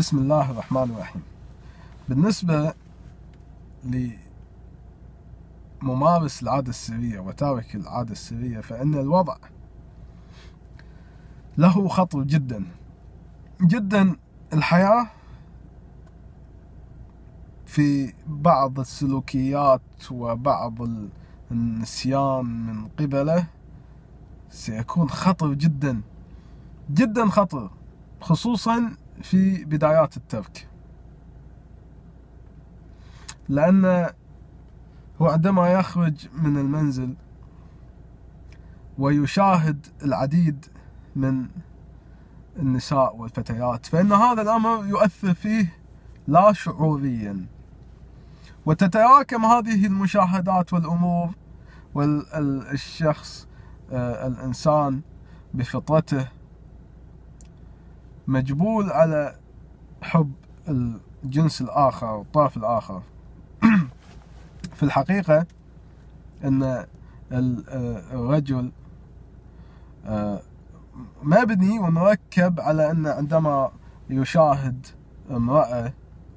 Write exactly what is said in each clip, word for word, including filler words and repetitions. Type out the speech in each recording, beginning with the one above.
بسم الله الرحمن الرحيم. بالنسبة لممارس العادة السرية وتارك العادة السرية، فإن الوضع له خطر جدا جدا. الحياة في بعض السلوكيات وبعض النسيان من قبله سيكون خطر جدا جدا خطر، خصوصا في بدايات الترك، لأن هو عندما يخرج من المنزل ويشاهد العديد من النساء والفتيات، فإن هذا الأمر يؤثر فيه لا شعوريا، وتتراكم هذه المشاهدات والأمور، والشخص الإنسان بفطرته مجبول على حب الجنس الآخر والطرف الآخر. في الحقيقة أن الرجل مبني ومركب على أن عندما يشاهد امرأة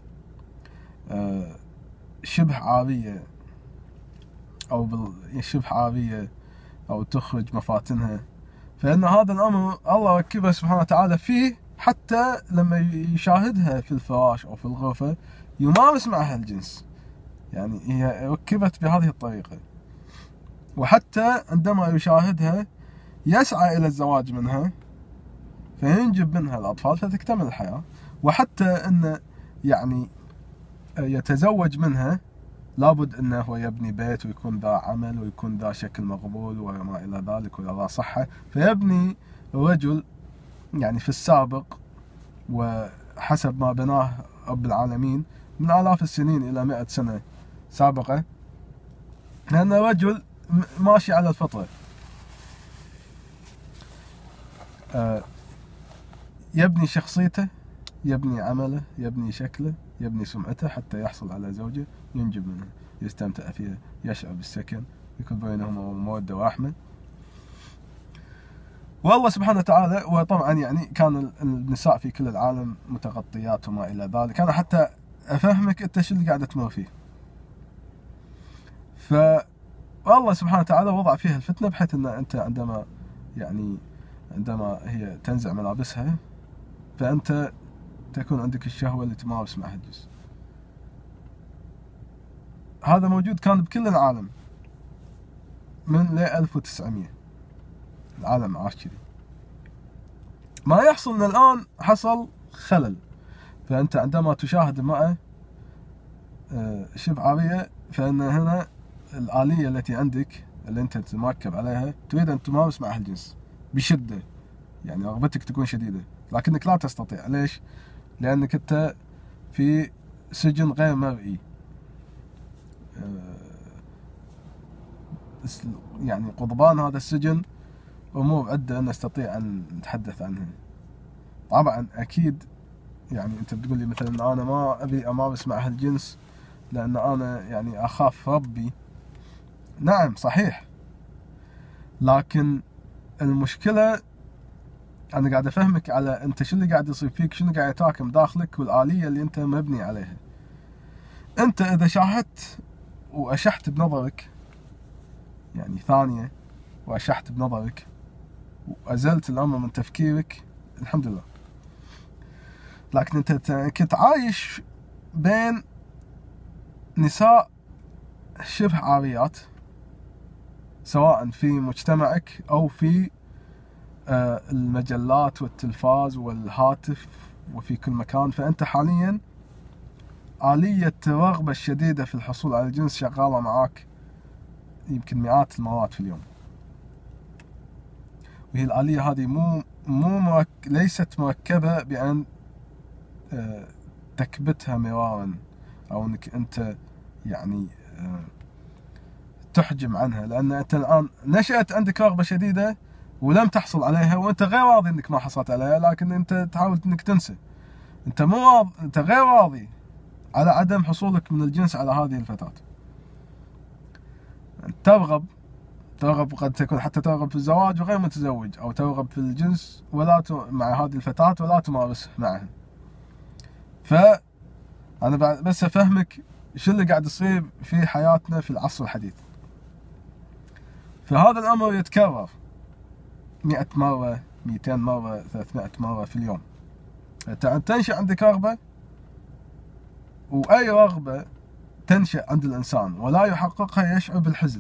شبه عارية أو شبه عارية أو تخرج مفاتنها، فإن هذا الأمر الله ركبه سبحانه وتعالى فيه، حتى لما يشاهدها في الفراش أو في الغرفة يمارس معها الجنس، يعني هي ركبت بهذه الطريقة. وحتى عندما يشاهدها يسعى إلى الزواج منها فينجب منها الأطفال فتكتمل الحياة، وحتى أن يعني يتزوج منها لابد أنه هو يبني بيت ويكون ذا عمل ويكون ذا شكل مقبول وما إلى ذلك وذا صحة، فيبني الرجل يعني في السابق وحسب ما بناه رب العالمين من آلاف السنين إلى مئة سنة سابقة، لأن الرجل ماشي على الفطرة، يبني شخصيته، يبني عمله، يبني شكله، يبني سمعته حتى يحصل على زوجة ينجب منها، يستمتع فيها، يشعر بالسكن، يكون بينهما مودة ورحمة. والله سبحانه وتعالى، وطبعا يعني كان النساء في كل العالم متغطيات وما إلى ذلك، أنا حتى أفهمك أنت شو اللي قاعدة تمر فيه. فالله سبحانه وتعالى وضع فيها الفتنة، بحيث أن أنت عندما يعني عندما هي تنزع ملابسها فأنت تكون عندك الشهوة اللي تمارس معها الجنس. هذا موجود كان بكل العالم من ألف وتسعمية، العالم عاش كذي. ما يحصل من الآن حصل خلل، فأنت عندما تشاهد امرأة شبه عارية فإن هنا الآلية التي عندك اللي أنت مركب عليها تريد أن تمارس معها الجنس بشدة، يعني رغبتك تكون شديدة لكنك لا تستطيع. ليش؟ لأنك أنت في سجن غير مرئي، يعني قضبان هذا السجن أمور عدة نستطيع أن نتحدث عنها. طبعا أكيد يعني أنت بتقول لي مثلا أنا ما أبي أمارس مع الجنس لأن أنا يعني أخاف ربي. نعم صحيح، لكن المشكلة أنا قاعد أفهمك على أنت شو اللي قاعد يصير فيك، شنو قاعد يتراكم داخلك والآلية اللي أنت مبني عليها. أنت إذا شاهدت وأشحت بنظرك يعني ثانية وأشحت بنظرك وأزلت الأمر من تفكيرك الحمد لله، لكن أنت كنت عايش بين نساء شبه عاريات سواء في مجتمعك أو في المجلات والتلفاز والهاتف وفي كل مكان، فأنت حاليا آلية الرغبة الشديدة في الحصول على الجنس شغالة معاك يمكن مئات المرات في اليوم، وهي الآلية هذه مو مو مرك... ليست مركبة بأن تكبتها مرارا أو أنك أنت يعني تحجم عنها، لأن أنت الآن نشأت عندك رغبة شديدة ولم تحصل عليها، وأنت غير راضي أنك ما حصلت عليها، لكن أنت تحاول أنك تنسى. أنت مو راضي، أنت غير راضي على عدم حصولك من الجنس على هذه الفتاة. ترغب ترغب قد تكون حتى ترغب في الزواج وغير متزوج، أو ترغب في الجنس ولا ت... مع هذه الفتاة ولا تمارسه معها. فأنا بس أفهمك شو اللي قاعد يصير في حياتنا في العصر الحديث. فهذا الأمر يتكرر مئة مرة، مئتين مرة، ثلاثمئة مرة في اليوم. تنشأ عندك رغبة، وأي رغبة تنشأ عند الإنسان ولا يحققها يشعر بالحزن،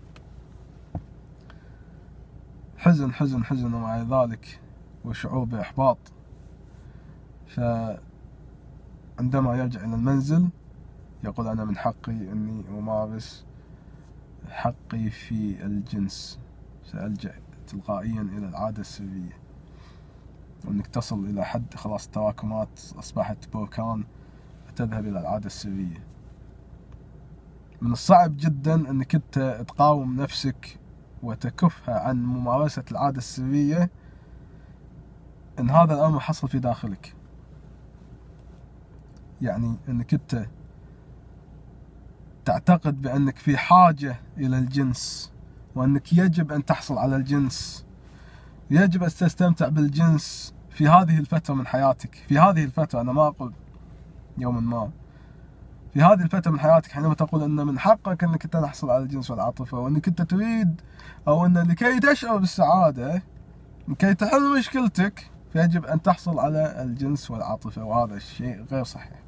حزن حزن حزن ومع ذلك وشعور بإحباط. فعندما يرجع إلى المنزل يقول أنا من حقي أني أمارس حقي في الجنس، سألجأ تلقائيا إلى العادة السرية، وأنك تصل إلى حد خلاص التراكمات أصبحت بركان تذهب إلى العادة السرية. من الصعب جدا أنك أنت تقاوم نفسك وتكفها عن ممارسة العادة السرية إن هذا الأمر حصل في داخلك. يعني أنك أنت تعتقد بأنك في حاجة إلى الجنس، وأنك يجب أن تحصل على الجنس، يجب أن تستمتع بالجنس في هذه الفترة من حياتك. في هذه الفترة، أنا ما أقول يوما ما، في هذه الفترة من حياتك حينما تقول أن من حقك أنك أنت تحصل على الجنس والعاطفة، وأنك أنت تريد أو أن لكي تشعر بالسعادة، لكي تحل مشكلتك، فيجب أن تحصل على الجنس والعاطفة، وهذا الشيء غير صحيح.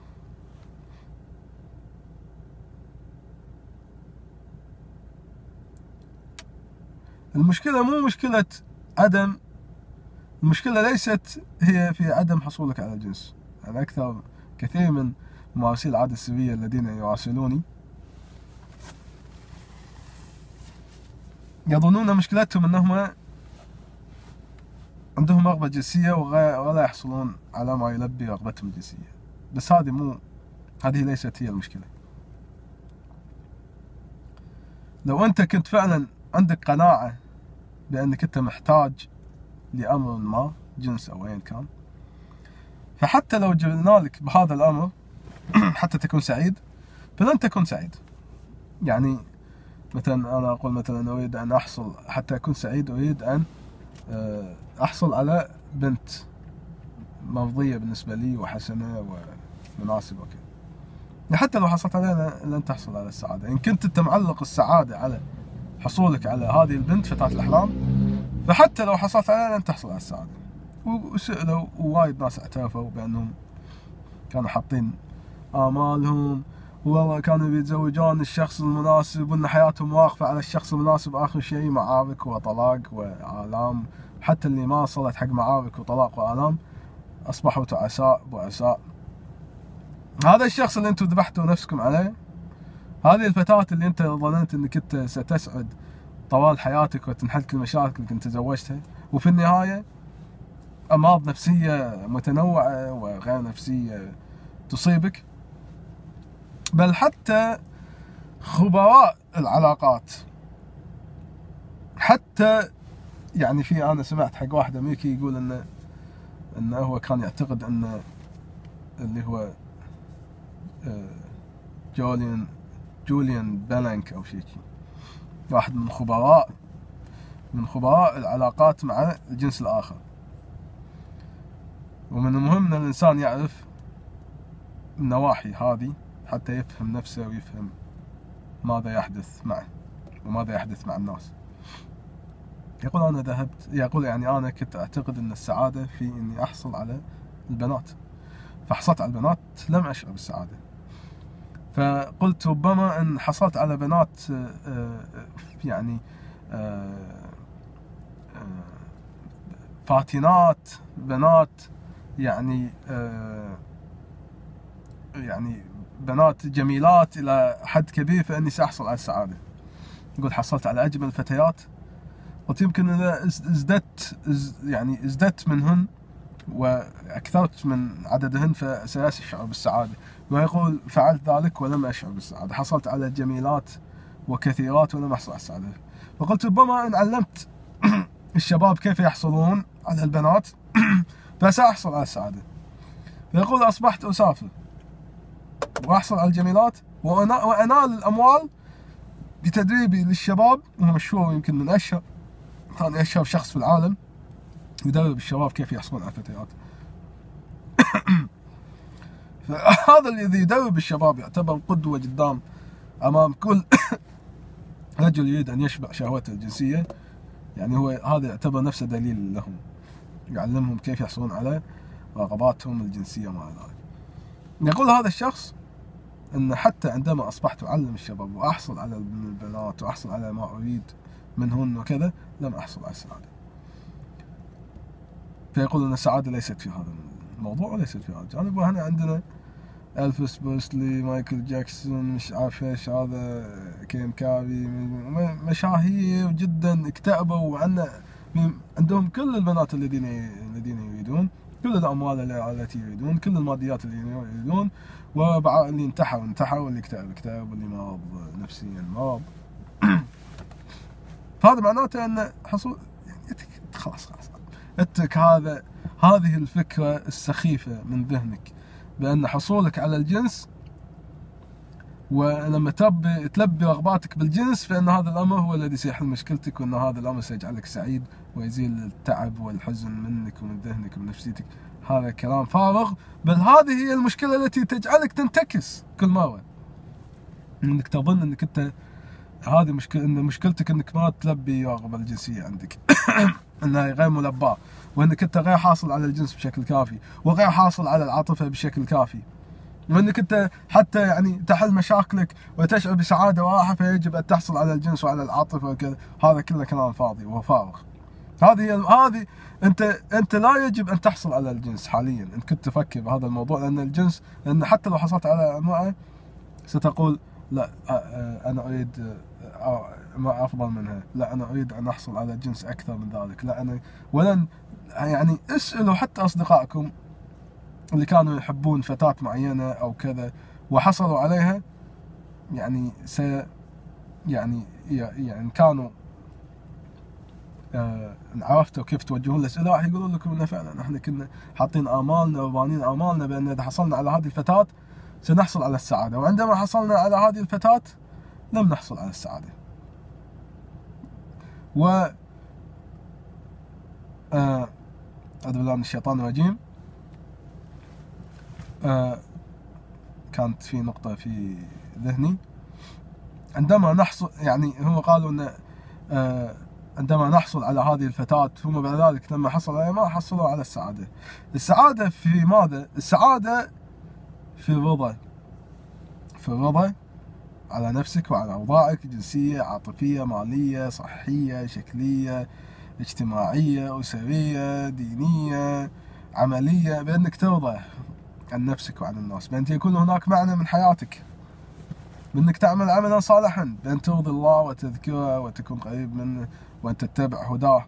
المشكلة مو مشكلة عدم، المشكلة ليست هي في عدم حصولك على الجنس. أنا أكثر كثير من ممارسي العادة السرية الذين يراسلوني يظنون مشكلتهم أنهم عندهم رغبة جنسية ولا يحصلون على ما يلبي رغبتهم الجنسية، بس هذه مو، هذه ليست هي المشكلة. لو أنت كنت فعلا عندك قناعة بأنك أنت محتاج لأمر ما، جنس أو أيا كان، فحتى لو جبنا لك بهذا الأمر حتى تكون سعيد، فلن تكون سعيد. يعني مثلا أنا أقول مثلا أريد أن أحصل، حتى أكون سعيد أريد أن أحصل على بنت مرضية بالنسبة لي وحسنة ومناسبة وكذا. حتى لو حصلت عليها لن تحصل على السعادة. إن كنت أنت معلق السعادة على حصولك على هذه البنت فتاة الأحلام، فحتى لو حصلت عليها لن تحصل على السعادة. وسألوا وايد ناس اعترفوا بأنهم كانوا حاطين آمالهم، والله كانوا بيتزوجون الشخص المناسب، وأن حياتهم واقفة على الشخص المناسب، آخر شيء معارك وطلاق وآلام. حتى اللي ما وصلت حق معارك وطلاق وآلام أصبحوا تعساء بؤساء. هذا الشخص اللي أنتم ذبحتوا نفسكم عليه، هذه الفتاة اللي أنت ظننت أنك أنت ستسعد طوال حياتك وتنحل كل مشاكل اللي كنت تزوجتها، وفي النهاية أمراض نفسية متنوعة وغير نفسية تصيبك. بل حتى خبراء العلاقات، حتى يعني في أنا سمعت حق واحد أمريكي يقول إنه إنه هو كان يعتقد إنه اللي هو جوليان جوليان بلانك أو شيء، واحد من خبراء من خبراء العلاقات مع الجنس الآخر. ومن المهم أن الإنسان يعرف النواحي هذه حتى يفهم نفسه ويفهم ماذا يحدث معه وماذا يحدث مع الناس. يقول أنا ذهبت، يقول يعني أنا كنت أعتقد أن السعادة في أني أحصل على البنات، فحصلت على البنات لم أشعر بالسعادة. فقلت ربما أن حصلت على بنات يعني فاتنات، بنات يعني يعني بنات جميلات إلى حد كبير، فإني سأحصل على السعادة. يقول حصلت على أجمل الفتيات، قلت يمكن إذا ازددت يعني ازددت منهن وأكثرت من عددهن فسأشعر بالسعادة. ويقول فعلت ذلك ولم أشعر بالسعادة، حصلت على جميلات وكثيرات ولم أحصل على السعادة. فقلت ربما إن علمت الشباب كيف يحصلون على البنات فسأحصل على السعادة. فيقول أصبحت أسافر وأحصل على الجميلات وأنال الأموال بتدريبي للشباب، وهو مشهور يمكن من أشهر ثاني أشهر شخص في العالم يدرب الشباب كيف يحصلون على الفتيات. فهذا الذي يدرب الشباب يعتبر قدوة قدام أمام كل رجل يريد أن يشبع شهوته الجنسية. يعني هو هذا يعتبر نفسه دليل لهم، يعلمهم كيف يحصلون على رغباتهم الجنسية مع ذلك. يقول هذا الشخص أن حتى عندما أصبحت أعلم الشباب وأحصل على البنات وأحصل على ما أريد منهن وكذا، لم أحصل على السعادة. فيقول أن السعادة ليست في هذا الموضوع وليست في هذا الجانب. وهنا عندنا ألفيس بوسلي، مايكل جاكسون، مش عارف ايش هذا، كيم كافي، مشاهير جدا اكتئبوا وعنا عندهم كل البنات الذين الذين يريدون، كل الأموال التي يريدون، كل الماديات اللي يريدون، واللي انتحر انتحر، واللي اكتئب اكتئب، واللي مرض نفسيا مرض. فهذا معناته أن حصول يعني خلاص خلاص اترك هذا هذه الفكرة السخيفة من ذهنك بأن حصولك على الجنس، ولما تبي تلبي رغباتك بالجنس، فإن هذا الأمر هو الذي سيحل مشكلتك، وأن هذا الأمر سيجعلك سعيد ويزيل التعب والحزن منك ومن ذهنك ومن نفسيتك. هذا كلام فارغ، بل هذه هي المشكلة التي تجعلك تنتكس كل مرة، انك تظن انك انت هذه مشكلة، ان مشكلتك انك ما تلبي الرغبة الجنسية عندك انها غير ملباة، وانك انت غير حاصل على الجنس بشكل كافي، وغير حاصل على العاطفة بشكل كافي، وانك انت حتى يعني تحل مشاكلك وتشعر بسعادة وراحة فيجب ان تحصل على الجنس وعلى العاطفة وكذا. هذا كله كلام فاضي وفارغ. هذه هذه انت انت لا يجب ان تحصل على الجنس حاليا ان كنت تفكر بهذا الموضوع، لان الجنس، لان حتى لو حصلت على امرأة ستقول لا انا اريد ما افضل منها، لا انا اريد ان احصل على جنس اكثر من ذلك، لا انا ولن يعني. اسالوا حتى اصدقائكم اللي كانوا يحبون فتاة معينة او كذا وحصلوا عليها، يعني سي يعني يعني كانوا آه عرفتوا كيف توجهون الاسئله، راح يقولون لكم انه فعلا احنا كنا حاطين امالنا وبانين امالنا بان اذا حصلنا على هذه الفتاة سنحصل على السعاده، وعندما حصلنا على هذه الفتاة لم نحصل على السعاده. و آه أعوذ بالله من الشيطان الرجيم. آه كانت في نقطة في ذهني، عندما نحصل يعني هم قالوا ان آه عندما نحصل على هذه الفتاة ثم بعد ذلك لما حصل عليها ما حصلوا على السعادة. السعادة في ماذا؟ السعادة في الرضا، في الرضا على نفسك وعلى أوضاعك الجنسية، عاطفية، مالية، صحية، شكلية، اجتماعية، أسرية، دينية، عملية، بأنك ترضى عن نفسك وعن الناس، بأن يكون هناك معنى من حياتك، بأنك تعمل عملا صالحا، بأن ترضي الله وتذكره وتكون قريب منه وأن تتبع هداه.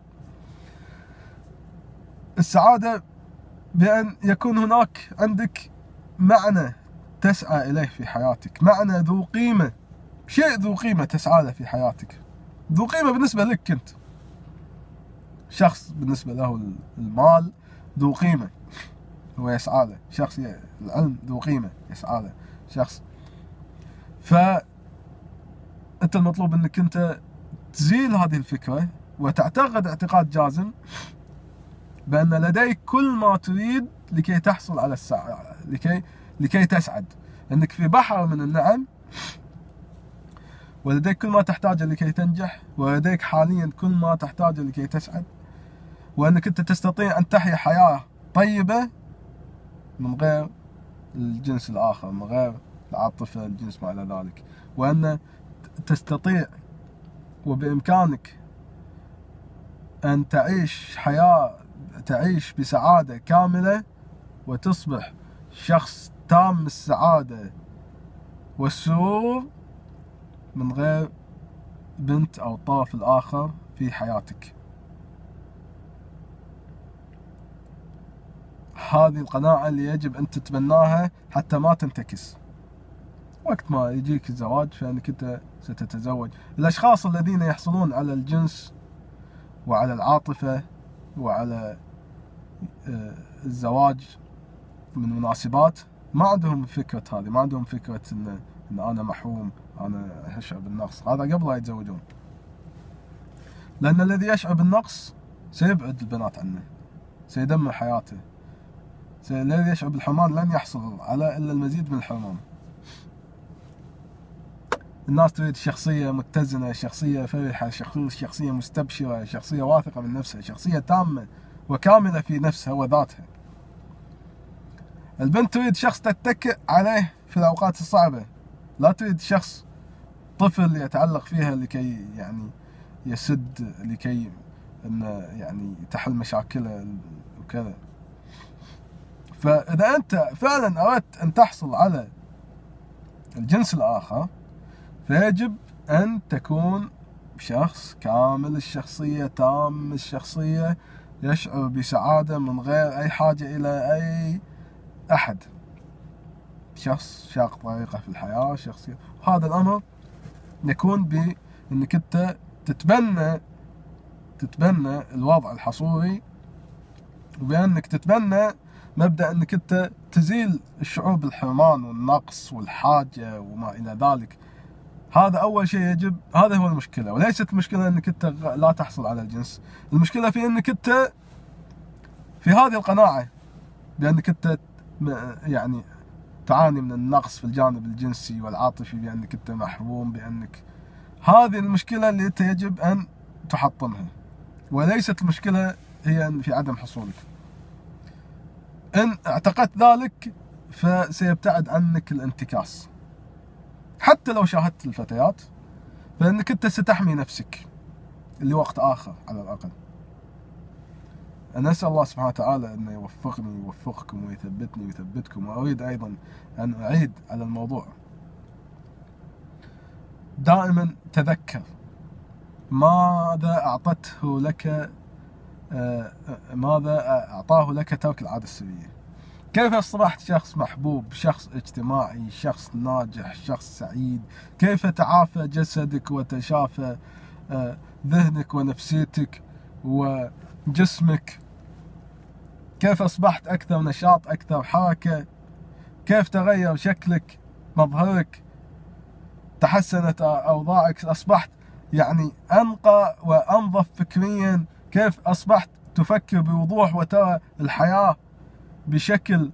السعادة بأن يكون هناك عندك معنى تسعى إليه في حياتك، معنى ذو قيمة، شيء ذو قيمة تسعى له في حياتك، ذو قيمة بالنسبة لك أنت، شخص بالنسبة له المال ذو قيمة هو يسعى له، شخص العلم ذو قيمة يسعى له شخص. فأنت المطلوب أنك أنت تزيل هذه الفكرة وتعتقد اعتقاد جازم بأن لديك كل ما تريد لكي تحصل على السعادة، لكي لكي تسعد، أنك في بحر من النعم ولديك كل ما تحتاجه لكي تنجح، ولديك حاليا كل ما تحتاجه لكي تسعد، وأنك أنت تستطيع أن تحيا حياة طيبة من غير الجنس الآخر، من غير العاطفة الجنس ما إلى ذلك، وأن تستطيع وبإمكانك أن تعيش حياة تعيش بسعادة كاملة وتصبح شخص تام السعادة والسرور من غير بنت أو الطرف الآخر في حياتك. هذه القناعة اللي يجب أن تتبناها حتى ما تنتكس. وقت ما يجيك الزواج فإنك أنت ستتزوج. الأشخاص الذين يحصلون على الجنس وعلى العاطفة وعلى الزواج من مناسبات ما عندهم فكرة هذه، ما عندهم فكرة إن, إن أنا محروم، أنا أشعر بالنقص، هذا قبل لا يتزوجون. لأن الذي يشعر بالنقص سيبعد البنات عنه، سيدمر حياته، الذي يشعر بالحرمان لن يحصل على إلا المزيد من الحرمان. الناس تريد شخصية متزنة، شخصية فرحة، شخصية مستبشرة، شخصية واثقة من نفسها، شخصية تامة وكاملة في نفسها وذاتها. البنت تريد شخص تتكئ عليه في الأوقات الصعبة، لا تريد شخص طفل يتعلق فيها لكي يعني يسد، لكي إنه يعني تحل مشاكله وكذا. فإذا أنت فعلا أردت أن تحصل على الجنس الآخر فيجب أن تكون شخص كامل الشخصية، تام الشخصية، يشعر بسعادة من غير أي حاجة إلى أي أحد، شخص شاق طريقه في الحياة، شخصية. هذا الأمر يكون بأنك أنت تتبنى تتبنى الوضع الحصوري، وبأنك تتبنى مبدأ أنك أنت تزيل الشعور بالحرمان والنقص والحاجة وما إلى ذلك. هذا أول شيء يجب، هذا هو المشكلة، وليست المشكلة أنك أنت لا تحصل على الجنس. المشكلة في أنك أنت في هذه القناعة بأنك أنت يعني تعاني من النقص في الجانب الجنسي والعاطفي، بأنك أنت محروم، بأنك هذه المشكلة اللي أنت يجب أن تحطمها، وليست المشكلة هي في عدم حصولك. إن اعتقدت ذلك فسيبتعد عنك الانتكاس. حتى لو شاهدت الفتيات فإنك أنت ستحمي نفسك لوقت آخر على الأقل. أنا أسأل الله سبحانه وتعالى أن يوفقني ويوفقكم ويثبتني ويثبتكم. وأريد أيضا أن أعيد على الموضوع، دائما تذكر ماذا أعطته لك ماذا أعطاه لك ترك العادة السرية. كيف أصبحت شخص محبوب، شخص اجتماعي، شخص ناجح، شخص سعيد. كيف تعافى جسدك وتشافى ذهنك ونفسيتك وجسمك. كيف أصبحت أكثر نشاط، أكثر حركة. كيف تغير شكلك، مظهرك، تحسنت أوضاعك، أصبحت يعني أنقى وأنظف فكريا. كيف أصبحت تفكر بوضوح وترى الحياة بشكل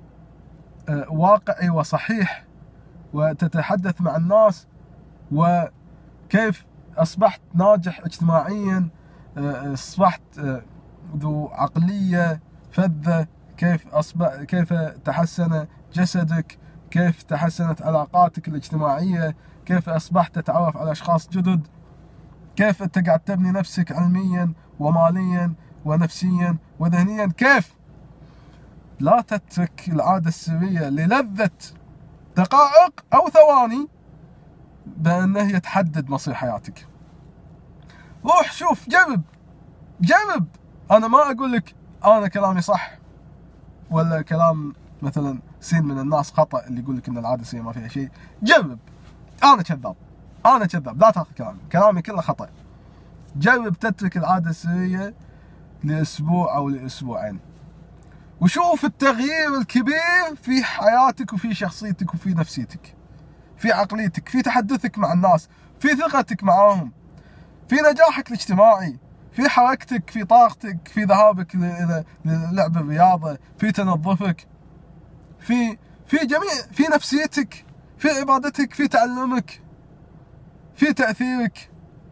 واقعي وصحيح وتتحدث مع الناس. وكيف أصبحت ناجح اجتماعيا، أصبحت ذو عقلية فذة. كيف أصبح كيف تحسن جسدك، كيف تحسنت علاقاتك الاجتماعية، كيف أصبحت تتعرف على أشخاص جدد، كيف أنت قاعد تبني نفسك علميا وماليا ونفسيا وذهنيا. كيف لا تترك العادة السرية للذة دقائق أو ثواني بأنه هي تحدد مصير حياتك. روح شوف، جرب جرب. أنا ما أقول لك أنا كلامي صح ولا كلام مثلا سين من الناس خطأ اللي يقول لك إن العادة السرية ما فيها شيء. جرب. أنا كذاب، أنا كذاب، لا تاخذ كلامي، كلامي كله خطأ. جرب تترك العادة السرية لأسبوع أو لأسبوعين وشوف التغيير الكبير في حياتك وفي شخصيتك وفي نفسيتك، في عقليتك، في تحدثك مع الناس، في ثقتك معاهم، في نجاحك الاجتماعي، في حركتك، في طاقتك، في ذهابك للعب الرياضة، في تنظفك، في في جميع، في نفسيتك، في عبادتك، في تعلمك، في تأثيرك.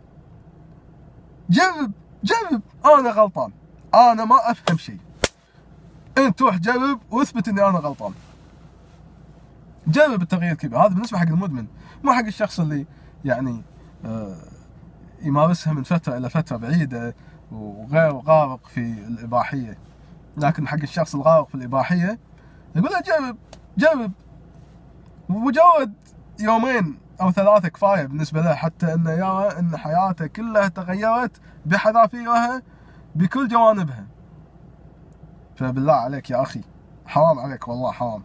جرب جرب. أنا غلطان، أنا ما أفهم شيء، أنت روح جرب واثبت إني أنا غلطان. جرب التغيير الكبير. هذا بالنسبة حق المدمن، مو حق الشخص اللي يعني آه يمارسها من فترة إلى فترة بعيدة وغير غارق في الإباحية. لكن حق الشخص الغارق في الإباحية يقول له جرب جرب، ومجرد يومين أو ثلاثة كفاية بالنسبة له حتى إنه يرى إن حياته كلها تغيرت بحذافيرها بكل جوانبها. فبالله عليك يا أخي، حرام عليك والله، حرام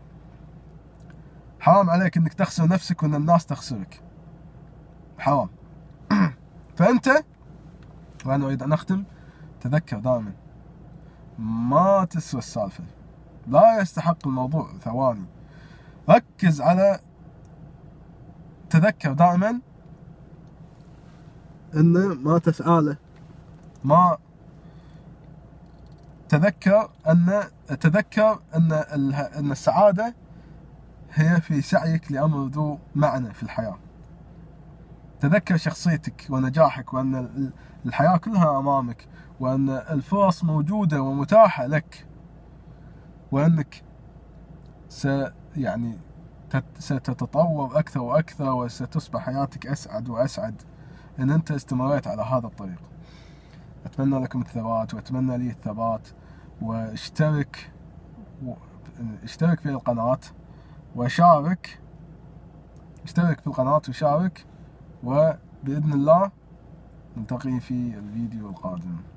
حرام عليك إنك تخسر نفسك وإن الناس تخسرك، حرام. فأنت، وأنا أريد أن أختم، تذكر دائما ما تسوى السالفة، لا يستحق الموضوع ثواني. ركز على، تذكر دائما إن ما تسعى له، ما تذكر أن تذكر أن أن السعادة هي في سعيك لأمر ذو معنى في الحياة. تذكر شخصيتك ونجاحك، وأن الحياة كلها أمامك، وأن الفرص موجودة ومتاحة لك، وأنك س يعني ستتطور أكثر وأكثر، وستصبح حياتك أسعد وأسعد إن أنت استمريت على هذا الطريق. أتمنى لكم الثبات، وأتمنى لي الثبات. واشترك اشترك في القناة وشارك اشترك في القناة وشارك، وبإذن الله نلتقي في الفيديو القادم.